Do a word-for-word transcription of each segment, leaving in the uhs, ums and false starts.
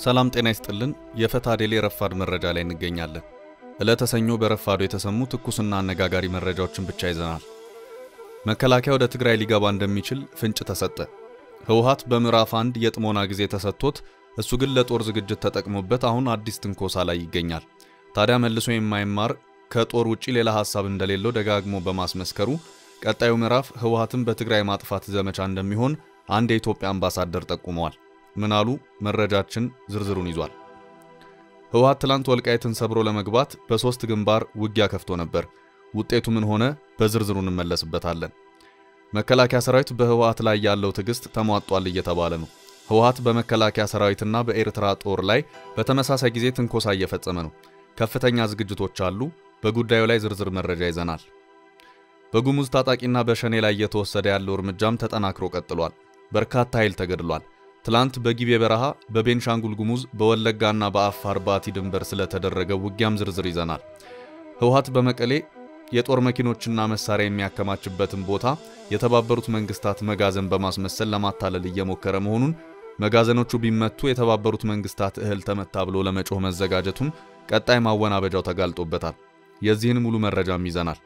ሰላም ጤና ይስጥልን የፈታ ዴሊ ረፋድ መረጃ ላይ እንገኛለን። ለተሰኞ በረፋዱ የተሰሙ ትኩስና አነጋጋሪ መረጃዎችን ብቻ ይዘናል። መከላከያ ወደ ትግራይ ሊገባ እንደሚችል ፍንጭ ተሰጠ። ህወሓት በምዕራፍ አንድ የጥሞና ጊዜ ተሰጥቶት እሱ ግን ለጦር ዝግጅት ተጠቅሞበት አሁን አዲስ ትንኮሳ ላይ ይገኛል። ታዲያ መልሶ የማይማር ከጦር ውጪ ሌላ ሐሳብ እንደሌለው ደጋግሞ በማስመስከሩ ቀጣዩ ምዕራፍ ህወሓትን በትግራይ ማጥፋት ዘመቻ እንደሚሆን አንድ የኢትዮጵያ አምባሳደር ጠቁመዋል። ምናሉ መረጃችን ዝርዝሩን ይዟል። ህወሓት ትላንት ወልቃይትን ሰብሮ ለመግባት በሶስት ግንባር ውጊያ ከፍቶ ነበር። ውጤቱ ምን ሆነ? በዝርዝሩ እንመለስበታለን። መከላከያ ሰራዊት በህወሓት ላይ ያለው ትግስት ተሟጧል እየተባለ ነው። ህወሓት በመከላከያ ሰራዊትና በኤርትራ ጦር ላይ በተመሳሳይ ጊዜ ትንኮሳ እየፈጸመ ነው። ከፍተኛ ዝግጅቶች አሉ። በጉዳዩ ላይ ዝርዝር መረጃ ይዘናል። በጉሙዝ ታጣቂና በሸኔ ላይ እየተወሰደ ያለው እርምጃም ተጠናክሮ ቀጥሏል። በርካታ ኃይል ተገድሏል። ትላንት በጊቤ በረሃ በቤንሻንጉል ጉሙዝ በወለጋና በአፋር ባቲ ድንበር ስለተደረገ ውጊያም ዝርዝር ይዘናል። ህወሓት በመቀሌ የጦር መኪኖችና መሳሪያ የሚያከማችበትን ቦታ የተባበሩት መንግስታት መጋዘን በማስመሰል ለማታለል እየሞከረ መሆኑን፣ መጋዘኖቹ ቢመቱ የተባበሩት መንግስታት እህል ተመታ ብሎ ለመጮህ መዘጋጀቱን ቀጣይ ማወናበጃው ተጋልጦበታል። የዚህን ሙሉ መረጃም ይዘናል።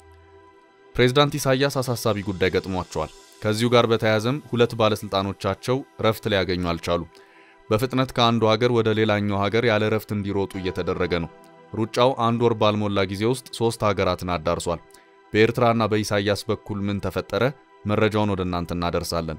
ፕሬዝዳንት ኢሳያስ አሳሳቢ ጉዳይ ገጥሟቸዋል። ከዚሁ ጋር በተያያዘም ሁለት ባለስልጣኖቻቸው ረፍት ሊያገኙ አልቻሉ። በፍጥነት ከአንዱ ሀገር ወደ ሌላኛው ሀገር ያለ ረፍት እንዲሮጡ እየተደረገ ነው። ሩጫው አንድ ወር ባልሞላ ጊዜ ውስጥ ሶስት ሀገራትን አዳርሷል። በኤርትራና በኢሳያስ በኩል ምን ተፈጠረ? መረጃውን ወደ እናንተ እናደርሳለን።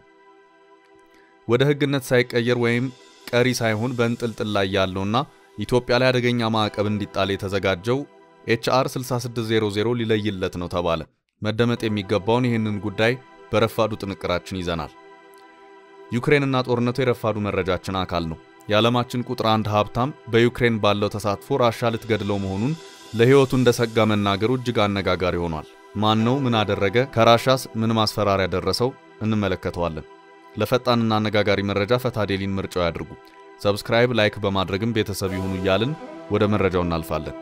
ወደ ህግነት ሳይቀየር ወይም ቀሪ ሳይሆን በእንጥልጥል ላይ ያለውና ኢትዮጵያ ላይ አደገኛ ማዕቀብ እንዲጣል የተዘጋጀው ኤች አር ስልሳ ስድስት መቶ ሊለይለት ነው ተባለ። መደመጥ የሚገባውን ይህንን ጉዳይ በረፋዱ ጥንቅራችን ይዘናል። ዩክሬንና ጦርነቱ የረፋዱ መረጃችን አካል ነው። የዓለማችን ቁጥር አንድ ሀብታም በዩክሬን ባለው ተሳትፎ ራሻ ልትገድለው መሆኑን ለህይወቱ እንደሰጋ መናገሩ እጅግ አነጋጋሪ ሆኗል። ማን ነው? ምን አደረገ? ከራሻስ ምን ማስፈራሪያ ደረሰው? እንመለከተዋለን። ለፈጣንና አነጋጋሪ መረጃ ፈታ ዴሊን ምርጫው ያድርጉ። ሰብስክራይብ፣ ላይክ በማድረግም ቤተሰብ ይሁኑ እያልን ወደ መረጃው እናልፋለን።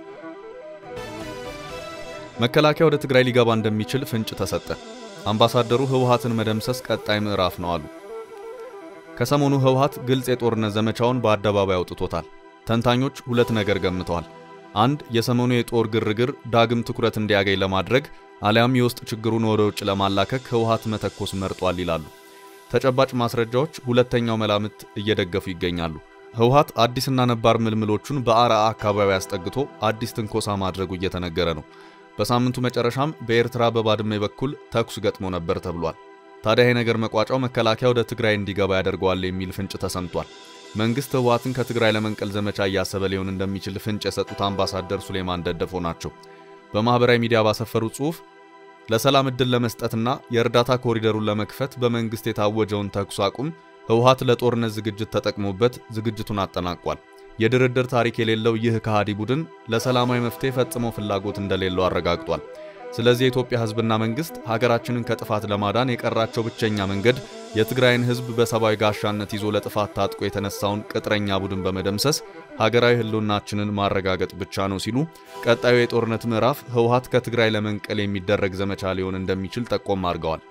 መከላከያ ወደ ትግራይ ሊገባ እንደሚችል ፍንጭ ተሰጠ። አምባሳደሩ ህወሓትን መደምሰስ ቀጣይ ምዕራፍ ነው አሉ። ከሰሞኑ ህወሓት ግልጽ የጦርነት ዘመቻውን በአደባባይ አውጥቶታል። ተንታኞች ሁለት ነገር ገምተዋል። አንድ፣ የሰሞኑ የጦር ግርግር ዳግም ትኩረት እንዲያገኝ ለማድረግ አሊያም የውስጥ ችግሩን ወደ ውጭ ለማላከክ ህወሓት መተኮስ መርጧል ይላሉ። ተጨባጭ ማስረጃዎች ሁለተኛው መላምት እየደገፉ ይገኛሉ። ህወሓት አዲስና ነባር ምልምሎቹን በአራአ አካባቢ አስጠግቶ አዲስ ትንኮሳ ማድረጉ እየተነገረ ነው። በሳምንቱ መጨረሻም በኤርትራ በባድመ በኩል ተኩስ ገጥሞ ነበር ተብሏል። ታዲያ ይሄ ነገር መቋጫው መከላከያ ወደ ትግራይ እንዲገባ ያደርገዋል የሚል ፍንጭ ተሰምቷል። መንግስት ህወሓትን ከትግራይ ለመንቀል ዘመቻ እያሰበ ሊሆን እንደሚችል ፍንጭ የሰጡት አምባሳደር ሱሌማን ደደፎ ናቸው። በማህበራዊ ሚዲያ ባሰፈሩት ጽሑፍ ለሰላም እድል ለመስጠትና የእርዳታ ኮሪደሩን ለመክፈት በመንግስት የታወጀውን ተኩስ አቁም ህወሓት ለጦርነት ዝግጅት ተጠቅሞበት ዝግጅቱን አጠናቋል። የድርድር ታሪክ የሌለው ይህ ከሃዲ ቡድን ለሰላማዊ መፍትሄ ፈጽሞ ፍላጎት እንደሌለው አረጋግጧል። ስለዚህ የኢትዮጵያ ህዝብና መንግስት ሀገራችንን ከጥፋት ለማዳን የቀራቸው ብቸኛ መንገድ የትግራይን ህዝብ በሰባዊ ጋሻነት ይዞ ለጥፋት ታጥቆ የተነሳውን ቅጥረኛ ቡድን በመደምሰስ ሀገራዊ ህልውናችንን ማረጋገጥ ብቻ ነው ሲሉ ቀጣዩ የጦርነት ምዕራፍ ህወሓት ከትግራይ ለመንቀል የሚደረግ ዘመቻ ሊሆን እንደሚችል ጠቆም አድርገዋል።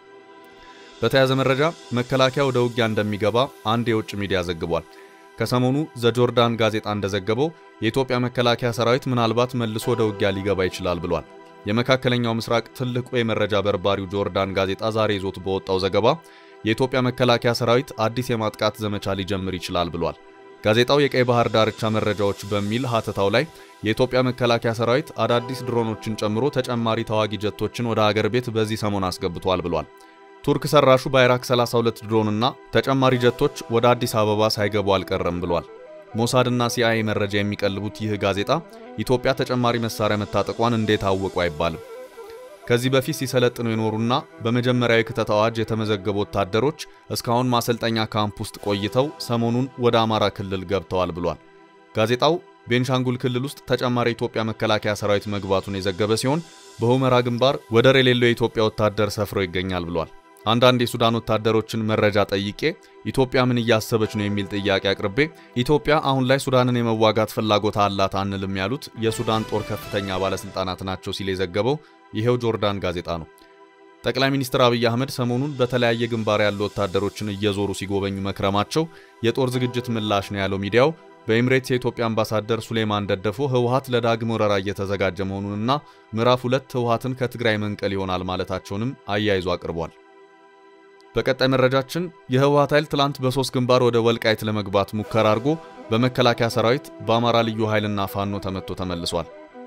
በተያያዘ መረጃ መከላከያ ወደ ውጊያ እንደሚገባ አንድ የውጭ ሚዲያ ዘግቧል። ከሰሞኑ ዘጆርዳን ጋዜጣ እንደዘገበው የኢትዮጵያ መከላከያ ሰራዊት ምናልባት መልሶ ወደ ውጊያ ሊገባ ይችላል ብሏል። የመካከለኛው ምስራቅ ትልቁ የመረጃ በርባሪው ጆርዳን ጋዜጣ ዛሬ ይዞት በወጣው ዘገባ የኢትዮጵያ መከላከያ ሰራዊት አዲስ የማጥቃት ዘመቻ ሊጀምር ይችላል ብሏል። ጋዜጣው የቀይ ባህር ዳርቻ መረጃዎች በሚል ሀተታው ላይ የኢትዮጵያ መከላከያ ሰራዊት አዳዲስ ድሮኖችን ጨምሮ ተጨማሪ ተዋጊ ጀቶችን ወደ ሀገር ቤት በዚህ ሰሞን አስገብቷል ብሏል። ቱርክ ሰራሹ ባይራክ ሰላሳ ሁለት ድሮንና ተጨማሪ ጀቶች ወደ አዲስ አበባ ሳይገቡ አልቀረም ብሏል። ሞሳድና ሲአይኤ መረጃ የሚቀልቡት ይህ ጋዜጣ ኢትዮጵያ ተጨማሪ መሳሪያ መታጠቋን እንዴት አወቁ አይባልም። ከዚህ በፊት ሲሰለጥኑ የኖሩና በመጀመሪያው ክተት አዋጅ የተመዘገቡ ወታደሮች እስካሁን ማሰልጠኛ ካምፕ ውስጥ ቆይተው ሰሞኑን ወደ አማራ ክልል ገብተዋል ብሏል። ጋዜጣው ቤንሻንጉል ክልል ውስጥ ተጨማሪ የኢትዮጵያ መከላከያ ሰራዊት መግባቱን የዘገበ ሲሆን በሁመራ ግንባር ወደር የሌለው የኢትዮጵያ ወታደር ሰፍሮ ይገኛል ብሏል። አንዳንድ የሱዳን ወታደሮችን መረጃ ጠይቄ ኢትዮጵያ ምን እያሰበች ነው የሚል ጥያቄ አቅርቤ ኢትዮጵያ አሁን ላይ ሱዳንን የመዋጋት ፍላጎት አላት አንልም ያሉት የሱዳን ጦር ከፍተኛ ባለስልጣናት ናቸው ሲል የዘገበው ይሄው ጆርዳን ጋዜጣ ነው። ጠቅላይ ሚኒስትር አብይ አህመድ ሰሞኑን በተለያየ ግንባር ያሉ ወታደሮችን እየዞሩ ሲጎበኙ መክረማቸው የጦር ዝግጅት ምላሽ ነው ያለው ሚዲያው በኤምሬትስ የኢትዮጵያ አምባሳደር ሱሌማን ደደፎ ህወሓት ለዳግም ወረራ እየተዘጋጀ መሆኑንና ምዕራፍ ሁለት ህወሓትን ከትግራይ መንቀል ይሆናል ማለታቸውንም አያይዞ አቅርቧል። በቀጣይ መረጃችን የህወሓት ኃይል ትላንት በሶስት ግንባር ወደ ወልቃይት ለመግባት ሙከራ አድርጎ በመከላከያ ሰራዊት በአማራ ልዩ ኃይልና ፋኖ ተመቶ ተመልሷል።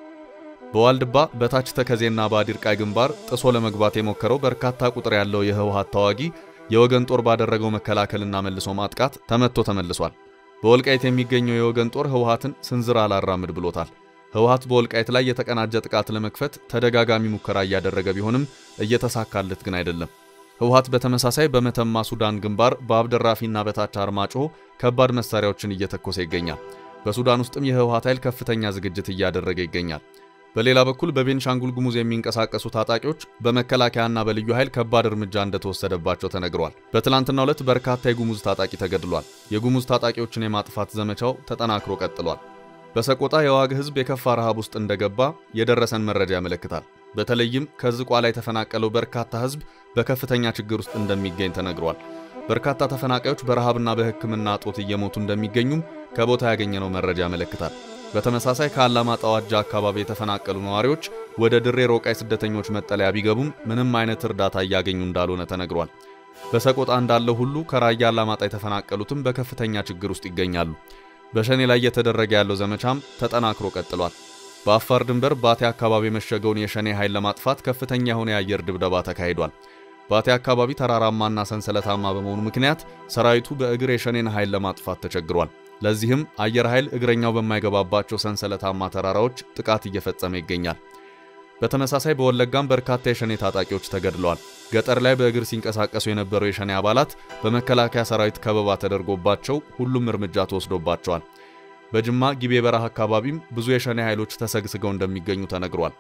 በዋልድባ በታች ተከዜና በአዲርቃይ ግንባር ጥሶ ለመግባት የሞከረው በርካታ ቁጥር ያለው የህወሓት ተዋጊ የወገን ጦር ባደረገው መከላከልና መልሶ ማጥቃት ተመቶ ተመልሷል። በወልቃይት የሚገኘው የወገን ጦር ህወሓትን ስንዝር አላራምድ ብሎታል። ህወሓት በወልቃይት ላይ የተቀናጀ ጥቃት ለመክፈት ተደጋጋሚ ሙከራ እያደረገ ቢሆንም እየተሳካለት ግን አይደለም። ህወሓት በተመሳሳይ በመተማ ሱዳን ግንባር በአብደራፊና በታች አርማጮ ከባድ መሳሪያዎችን እየተኮሰ ይገኛል። በሱዳን ውስጥም የህወሓት ኃይል ከፍተኛ ዝግጅት እያደረገ ይገኛል። በሌላ በኩል በቤንሻንጉል ጉሙዝ የሚንቀሳቀሱ ታጣቂዎች በመከላከያና በልዩ ኃይል ከባድ እርምጃ እንደተወሰደባቸው ተነግሯል። በትላንትናው ዕለት በርካታ የጉሙዝ ታጣቂ ተገድሏል። የጉሙዝ ታጣቂዎችን የማጥፋት ዘመቻው ተጠናክሮ ቀጥሏል። በሰቆጣ የዋግ ህዝብ የከፋ ረሃብ ውስጥ እንደገባ የደረሰን መረጃ ያመለክታል። በተለይም ከዝቋላ የተፈናቀለው በርካታ ህዝብ በከፍተኛ ችግር ውስጥ እንደሚገኝ ተነግሯል። በርካታ ተፈናቃዮች በረሃብና በህክምና እጦት እየሞቱ እንደሚገኙም ከቦታ ያገኘነው መረጃ ያመለክታል። በተመሳሳይ ከአላማጣ ዋጃ አካባቢ የተፈናቀሉ ነዋሪዎች ወደ ድሬ ሮቃይ ስደተኞች መጠለያ ቢገቡም ምንም አይነት እርዳታ እያገኙ እንዳልሆነ ተነግሯል። በሰቆጣ እንዳለው ሁሉ ከራያ አላማጣ የተፈናቀሉትም በከፍተኛ ችግር ውስጥ ይገኛሉ። በሸኔ ላይ እየተደረገ ያለው ዘመቻም ተጠናክሮ ቀጥሏል። በአፋር ድንበር ባቴ አካባቢ የመሸገውን የሸኔ ኃይል ለማጥፋት ከፍተኛ የሆነ የአየር ድብደባ ተካሂዷል። ባቴ አካባቢ ተራራማና ሰንሰለታማ በመሆኑ ምክንያት ሰራዊቱ በእግር የሸኔን ኃይል ለማጥፋት ተቸግሯል። ለዚህም አየር ኃይል እግረኛው በማይገባባቸው ሰንሰለታማ ተራራዎች ጥቃት እየፈጸመ ይገኛል። በተመሳሳይ በወለጋም በርካታ የሸኔ ታጣቂዎች ተገድለዋል። ገጠር ላይ በእግር ሲንቀሳቀሱ የነበሩ የሸኔ አባላት በመከላከያ ሰራዊት ከበባ ተደርጎባቸው ሁሉም እርምጃ ተወስዶባቸዋል። በጅማ ጊቤ በረሃ አካባቢም ብዙ የሸኔ ኃይሎች ተሰግስገው እንደሚገኙ ተነግሯል።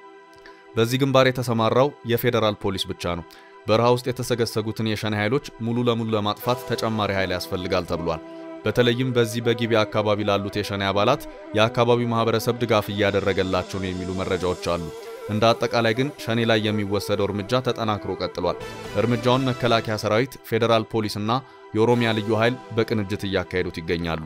በዚህ ግንባር የተሰማራው የፌደራል ፖሊስ ብቻ ነው። በረሃ ውስጥ የተሰገሰጉትን የሸኔ ኃይሎች ሙሉ ለሙሉ ለማጥፋት ተጨማሪ ኃይል ያስፈልጋል ተብሏል። በተለይም በዚህ በጊቤ አካባቢ ላሉት የሸኔ አባላት የአካባቢው ማህበረሰብ ድጋፍ እያደረገላቸው ነው የሚሉ መረጃዎች አሉ። እንደ አጠቃላይ ግን ሸኔ ላይ የሚወሰደው እርምጃ ተጠናክሮ ቀጥሏል። እርምጃውን መከላከያ ሰራዊት፣ ፌደራል ፖሊስና የኦሮሚያ ልዩ ኃይል በቅንጅት እያካሄዱት ይገኛሉ።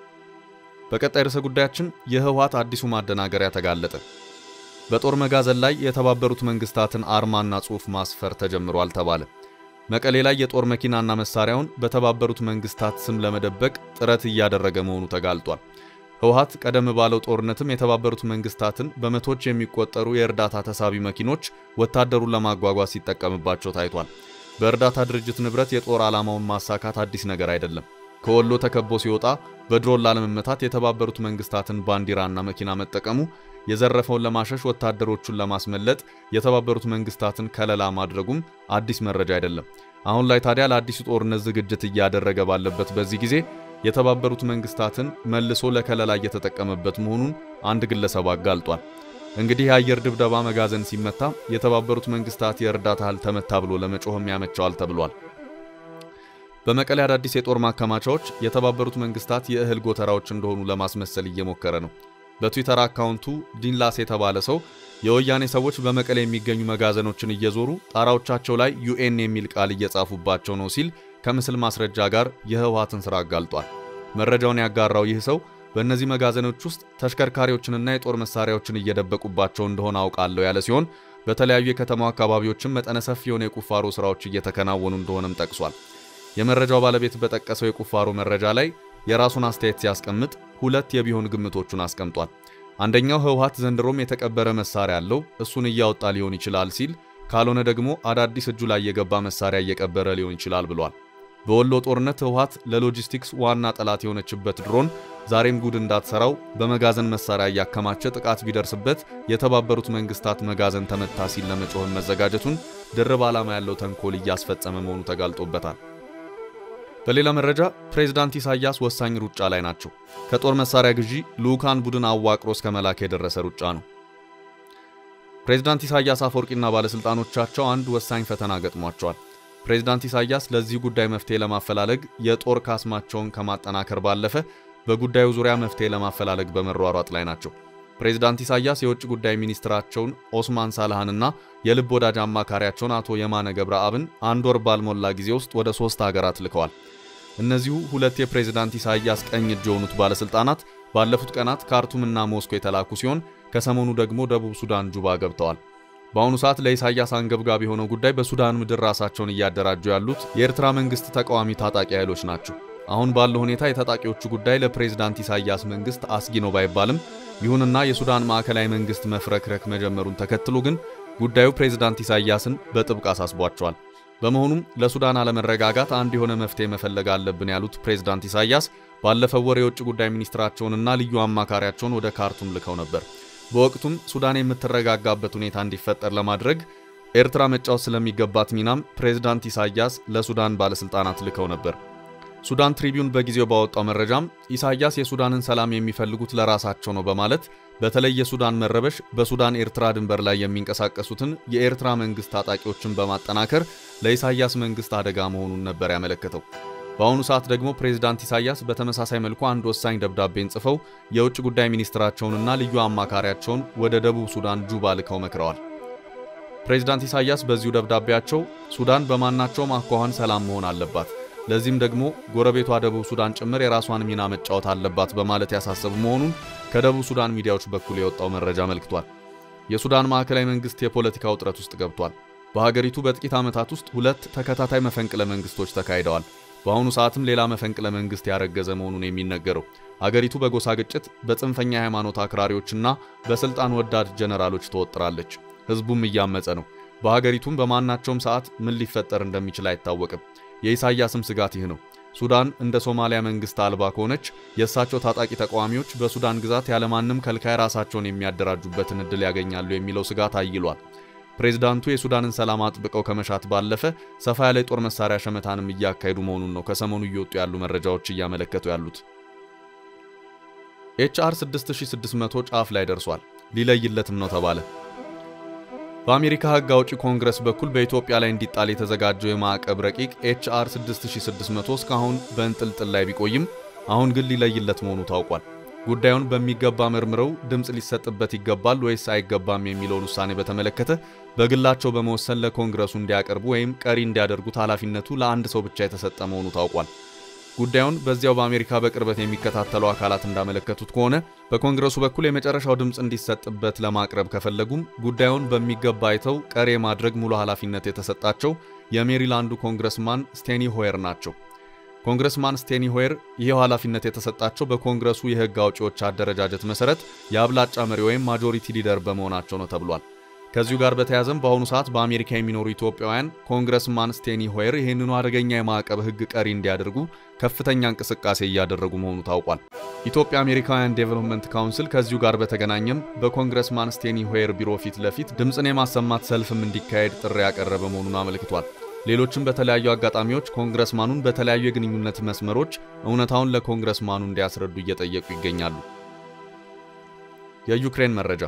በቀጣይ ርዕሰ ጉዳያችን የህወሓት አዲሱ ማደናገሪያ ተጋለጠ። በጦር መጋዘን ላይ የተባበሩት መንግስታትን አርማና ጽሑፍ ማስፈር ተጀምሯል ተባለ። መቀሌ ላይ የጦር መኪናና መሳሪያውን በተባበሩት መንግስታት ስም ለመደበቅ ጥረት እያደረገ መሆኑ ተጋልጧል። ህወሓት ቀደም ባለው ጦርነትም የተባበሩት መንግስታትን በመቶዎች የሚቆጠሩ የእርዳታ ተሳቢ መኪኖች ወታደሩን ለማጓጓዝ ሲጠቀምባቸው ታይቷል። በእርዳታ ድርጅት ንብረት የጦር ዓላማውን ማሳካት አዲስ ነገር አይደለም። ከወሎ ተከቦ ሲወጣ በድሮን ላለመመታት የተባበሩት መንግስታትን ባንዲራና መኪና መጠቀሙ፣ የዘረፈውን ለማሸሽ ወታደሮቹን ለማስመለጥ የተባበሩት መንግስታትን ከለላ ማድረጉም አዲስ መረጃ አይደለም። አሁን ላይ ታዲያ ለአዲሱ ጦርነት ዝግጅት እያደረገ ባለበት በዚህ ጊዜ የተባበሩት መንግስታትን መልሶ ለከለላ እየተጠቀመበት መሆኑን አንድ ግለሰብ አጋልጧል። እንግዲህ የአየር ድብደባ መጋዘን ሲመታ የተባበሩት መንግስታት የእርዳታ ኃይል ተመታ ብሎ ለመጮህም ያመቻዋል ተብሏል። በመቀሌ አዳዲስ የጦር ማከማቻዎች የተባበሩት መንግስታት የእህል ጎተራዎች እንደሆኑ ለማስመሰል እየሞከረ ነው። በትዊተር አካውንቱ ዲንላስ የተባለ ሰው የወያኔ ሰዎች በመቀሌ የሚገኙ መጋዘኖችን እየዞሩ ጣራዎቻቸው ላይ ዩኤን የሚል ቃል እየጻፉባቸው ነው ሲል ከምስል ማስረጃ ጋር የህወሓትን ስራ አጋልጧል። መረጃውን ያጋራው ይህ ሰው በእነዚህ መጋዘኖች ውስጥ ተሽከርካሪዎችንና የጦር መሳሪያዎችን እየደበቁባቸው እንደሆነ አውቃለሁ ያለ ሲሆን በተለያዩ የከተማው አካባቢዎችም መጠነ ሰፊ የሆነ የቁፋሮ ስራዎች እየተከናወኑ እንደሆነም ጠቅሷል። የመረጃው ባለቤት በጠቀሰው የቁፋሮ መረጃ ላይ የራሱን አስተያየት ሲያስቀምጥ ሁለት የቢሆን ግምቶቹን አስቀምጧል። አንደኛው ህወሓት ዘንድሮም የተቀበረ መሳሪያ አለው፣ እሱን እያወጣ ሊሆን ይችላል ሲል፣ ካልሆነ ደግሞ አዳዲስ እጁ ላይ የገባ መሳሪያ እየቀበረ ሊሆን ይችላል ብሏል። በወሎ ጦርነት ህወሓት ለሎጂስቲክስ ዋና ጠላት የሆነችበት ድሮን ዛሬም ጉድ እንዳትሰራው በመጋዘን መሳሪያ እያከማቸ ጥቃት ቢደርስበት የተባበሩት መንግስታት መጋዘን ተመታ ሲል ለመጮህ መዘጋጀቱን ድርብ ዓላማ ያለው ተንኮል እያስፈጸመ መሆኑ ተጋልጦበታል። በሌላ መረጃ ፕሬዝዳንት ኢሳያስ ወሳኝ ሩጫ ላይ ናቸው። ከጦር መሳሪያ ግዢ ልኡካን ቡድን አዋቅሮ እስከ መላክ የደረሰ ሩጫ ነው። ፕሬዝዳንት ኢሳያስ አፈወርቂና ባለስልጣኖቻቸው አንድ ወሳኝ ፈተና ገጥሟቸዋል። ፕሬዝዳንት ኢሳያስ ለዚህ ጉዳይ መፍትሄ ለማፈላለግ የጦር ካስማቸውን ከማጠናከር ባለፈ በጉዳዩ ዙሪያ መፍትሄ ለማፈላለግ በመሯሯጥ ላይ ናቸው። ፕሬዝዳንት ኢሳያስ የውጭ ጉዳይ ሚኒስትራቸውን ኦስማን ሳላህንና የልብ ወዳጅ አማካሪያቸውን አቶ የማነ ገብረአብን አንድ ወር ባልሞላ ጊዜ ውስጥ ወደ ሶስት ሀገራት ልከዋል። እነዚሁ ሁለት የፕሬዝዳንት ኢሳያስ ቀኝ እጅ የሆኑት ባለስልጣናት ባለፉት ቀናት ካርቱምና ሞስኮ የተላኩ ሲሆን ከሰሞኑ ደግሞ ደቡብ ሱዳን ጁባ ገብተዋል። በአሁኑ ሰዓት ለኢሳያስ አንገብጋቢ የሆነው ጉዳይ በሱዳን ምድር ራሳቸውን እያደራጁ ያሉት የኤርትራ መንግስት ተቃዋሚ ታጣቂ ኃይሎች ናቸው። አሁን ባለው ሁኔታ የታጣቂዎቹ ጉዳይ ለፕሬዝዳንት ኢሳያስ መንግስት አስጊ ነው ባይባልም ይሁንና የሱዳን ማዕከላዊ መንግስት መፍረክረክ መጀመሩን ተከትሎ ግን ጉዳዩ ፕሬዝዳንት ኢሳያስን በጥብቅ አሳስቧቸዋል። በመሆኑም ለሱዳን አለመረጋጋት አንድ የሆነ መፍትሄ መፈለግ አለብን ያሉት ፕሬዝዳንት ኢሳያስ ባለፈው ወር የውጭ ጉዳይ ሚኒስትራቸውንና ልዩ አማካሪያቸውን ወደ ካርቱም ልከው ነበር። በወቅቱም ሱዳን የምትረጋጋበት ሁኔታ እንዲፈጠር ለማድረግ ኤርትራ መጫወት ስለሚገባት ሚናም ፕሬዝዳንት ኢሳያስ ለሱዳን ባለስልጣናት ልከው ነበር። ሱዳን ትሪቢዩን በጊዜው ባወጣው መረጃም ኢሳያስ የሱዳንን ሰላም የሚፈልጉት ለራሳቸው ነው በማለት በተለይ የሱዳን መረበሽ በሱዳን ኤርትራ ድንበር ላይ የሚንቀሳቀሱትን የኤርትራ መንግስት ታጣቂዎችን በማጠናከር ለኢሳያስ መንግስት አደጋ መሆኑን ነበር ያመለከተው። በአሁኑ ሰዓት ደግሞ ፕሬዝዳንት ኢሳያስ በተመሳሳይ መልኩ አንድ ወሳኝ ደብዳቤን ጽፈው የውጭ ጉዳይ ሚኒስትራቸውንና ልዩ አማካሪያቸውን ወደ ደቡብ ሱዳን ጁባ ልከው መክረዋል። ፕሬዝዳንት ኢሳያስ በዚሁ ደብዳቤያቸው ሱዳን በማናቸውም አኳኋን ሰላም መሆን አለባት፣ ለዚህም ደግሞ ጎረቤቷ ደቡብ ሱዳን ጭምር የራሷን ሚና መጫወት አለባት በማለት ያሳሰቡ መሆኑን ከደቡብ ሱዳን ሚዲያዎች በኩል የወጣው መረጃ አመልክቷል። የሱዳን ማዕከላዊ መንግስት የፖለቲካ ውጥረት ውስጥ ገብቷል። በሀገሪቱ በጥቂት ዓመታት ውስጥ ሁለት ተከታታይ መፈንቅለ መንግስቶች ተካሂደዋል። በአሁኑ ሰዓትም ሌላ መፈንቅለ መንግስት ያረገዘ መሆኑን የሚነገረው አገሪቱ በጎሳ ግጭት፣ በጽንፈኛ ሃይማኖት አክራሪዎችና በስልጣን ወዳድ ጀነራሎች ተወጥራለች። ህዝቡም እያመጸ ነው። በሀገሪቱም በማናቸውም ሰዓት ምን ሊፈጠር እንደሚችል አይታወቅም። የኢሳያስም ስጋት ይህ ነው። ሱዳን እንደ ሶማሊያ መንግስት አልባ ከሆነች የእሳቸው ታጣቂ ተቃዋሚዎች በሱዳን ግዛት ያለማንም ከልካይ ራሳቸውን የሚያደራጁበትን እድል ያገኛሉ የሚለው ስጋት አይሏል። ፕሬዝዳንቱ የሱዳንን ሰላም አጥብቀው ከመሻት ባለፈ ሰፋ ያለ ጦር መሳሪያ ሸመታንም እያካሄዱ መሆኑን ነው ከሰሞኑ እየወጡ ያሉ መረጃዎች እያመለከቱ ያሉት። ኤች አር ስድስት ሺህ ስድስት መቶ ጫፍ ላይ ደርሷል። ሊለይለትም ነው ተባለ። በአሜሪካ ህግ አውጪ ኮንግረስ በኩል በኢትዮጵያ ላይ እንዲጣል የተዘጋጀው የማዕቀብ ረቂቅ ኤች አር ስድስት ሺህ ስድስት መቶ እስካሁን በእንጥልጥል ላይ ቢቆይም አሁን ግን ሊለይለት መሆኑ ታውቋል። ጉዳዩን በሚገባ መርምረው ድምጽ ሊሰጥበት ይገባል ወይስ አይገባም የሚለውን ውሳኔ በተመለከተ በግላቸው በመወሰን ለኮንግረሱ እንዲያቀርቡ ወይም ቀሪ እንዲያደርጉት ኃላፊነቱ ለአንድ ሰው ብቻ የተሰጠ መሆኑ ታውቋል። ጉዳዩን በዚያው በአሜሪካ በቅርበት የሚከታተሉ አካላት እንዳመለከቱት ከሆነ በኮንግረሱ በኩል የመጨረሻው ድምጽ እንዲሰጥበት ለማቅረብ ከፈለጉም ጉዳዩን በሚገባ አይተው ቀሪ ማድረግ ሙሉ ኃላፊነት የተሰጣቸው የሜሪላንዱ ኮንግረስማን ስቴኒ ሆየር ናቸው። ኮንግረስማን ስቴኒ ሆየር ይሄው ኃላፊነት የተሰጣቸው በኮንግረሱ የህግ አውጪዎች አደረጃጀት መሰረት የአብላጫ መሪ ወይም ማጆሪቲ ሊደር በመሆናቸው ነው ተብሏል። ከዚሁ ጋር በተያያዘም በአሁኑ ሰዓት በአሜሪካ የሚኖሩ ኢትዮጵያውያን ኮንግረስማን ስቴኒ ሆየር ይህንኑ አደገኛ የማዕቀብ ህግ ቀሪ እንዲያደርጉ ከፍተኛ እንቅስቃሴ እያደረጉ መሆኑ ታውቋል። ኢትዮጵያ አሜሪካውያን ዴቨሎፕመንት ካውንስል ከዚሁ ጋር በተገናኘም በኮንግረስማን ስቴኒ ሆየር ቢሮ ፊት ለፊት ድምጽን የማሰማት ሰልፍም እንዲካሄድ ጥሪ ያቀረበ መሆኑን አመልክቷል። ሌሎችም በተለያዩ አጋጣሚዎች ኮንግረስማኑን በተለያዩ የግንኙነት መስመሮች እውነታውን ለኮንግረስማኑ እንዲያስረዱ እየጠየቁ ይገኛሉ። የዩክሬን መረጃ።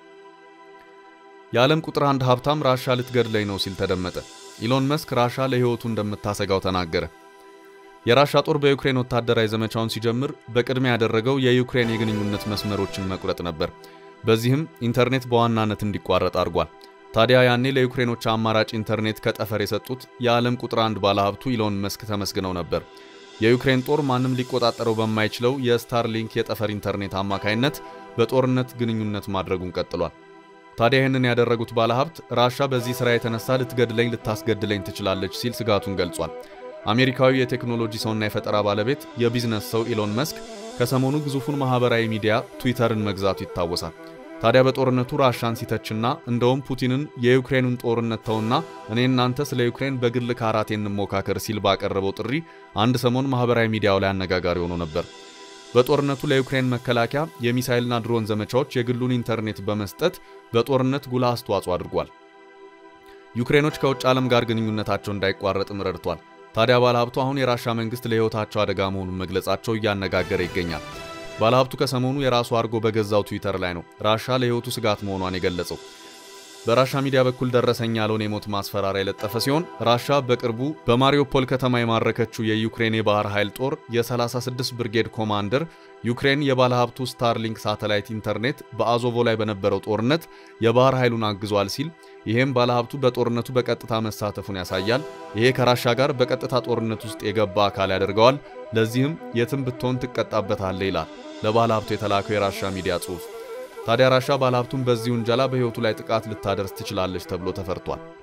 የዓለም ቁጥር አንድ ሀብታም ራሻ ልትገድለኝ ነው ሲል ተደመጠ። ኢሎን መስክ ራሻ ለህይወቱ እንደምታሰጋው ተናገረ። የራሻ ጦር በዩክሬን ወታደራዊ ዘመቻውን ሲጀምር በቅድሚያ ያደረገው የዩክሬን የግንኙነት መስመሮችን መቁረጥ ነበር። በዚህም ኢንተርኔት በዋናነት እንዲቋረጥ አድርጓል። ታዲያ ያኔ ለዩክሬኖች አማራጭ ኢንተርኔት ከጠፈር የሰጡት የዓለም ቁጥር አንድ ባለሀብቱ ኢሎን መስክ ተመስግነው ነበር። የዩክሬን ጦር ማንም ሊቆጣጠረው በማይችለው የስታርሊንክ የጠፈር ኢንተርኔት አማካይነት በጦርነት ግንኙነት ማድረጉን ቀጥሏል። ታዲያ ይህንን ያደረጉት ባለሀብት ራሻ በዚህ ስራ የተነሳ ልትገድለኝ ልታስገድለኝ ትችላለች ሲል ስጋቱን ገልጿል። አሜሪካዊ የቴክኖሎጂ ሰውና የፈጠራ ባለቤት የቢዝነስ ሰው ኢሎን መስክ ከሰሞኑ ግዙፉን ማህበራዊ ሚዲያ ትዊተርን መግዛቱ ይታወሳል። ታዲያ በጦርነቱ ራሻን ሲተችና እንደውም ፑቲንን የዩክሬንን ጦርነት ተውና እኔ እናንተ ስለ ዩክሬን በግል ካራቴ እንሞካከር ሲል ባቀረበው ጥሪ አንድ ሰሞን ማህበራዊ ሚዲያው ላይ አነጋጋሪ ሆኖ ነበር። በጦርነቱ ለዩክሬን መከላከያ የሚሳኤልና ድሮን ዘመቻዎች የግሉን ኢንተርኔት በመስጠት በጦርነት ጉልህ አስተዋጽኦ አድርጓል። ዩክሬኖች ከውጭ ዓለም ጋር ግንኙነታቸው እንዳይቋረጥም ረድቷል። ታዲያ ባለሀብቱ አሁን የራሻ መንግስት ለህይወታቸው አደጋ መሆኑን መግለጻቸው እያነጋገረ ይገኛል። ባለሀብቱ ከሰሞኑ የራሱ አርጎ በገዛው ትዊተር ላይ ነው ራሻ ለህይወቱ ስጋት መሆኗን የገለጸው። በራሻ ሚዲያ በኩል ደረሰኝ ያለውን የሞት ማስፈራሪያ የለጠፈ ሲሆን ራሻ በቅርቡ በማሪዮፖል ከተማ የማረከችው የዩክሬን የባህር ኃይል ጦር የ36 ብርጌድ ኮማንደር ዩክሬን የባለሀብቱ ስታርሊንክ ሳተላይት ኢንተርኔት በአዞቮ ላይ በነበረው ጦርነት የባህር ኃይሉን አግዟል ሲል ይሄም ባለሀብቱ በጦርነቱ በቀጥታ መሳተፉን ያሳያል። ይሄ ከራሻ ጋር በቀጥታ ጦርነት ውስጥ የገባ አካል ያደርገዋል። ለዚህም የትም ብትሆን ትቀጣበታለህ ይላል ለባለሀብቱ የተላከው የራሻ ሚዲያ ጽሑፍ። ታዲያ ራሻ ባለሀብቱን በዚህ ውንጀላ በህይወቱ ላይ ጥቃት ልታደርስ ትችላለች ተብሎ ተፈርቷል።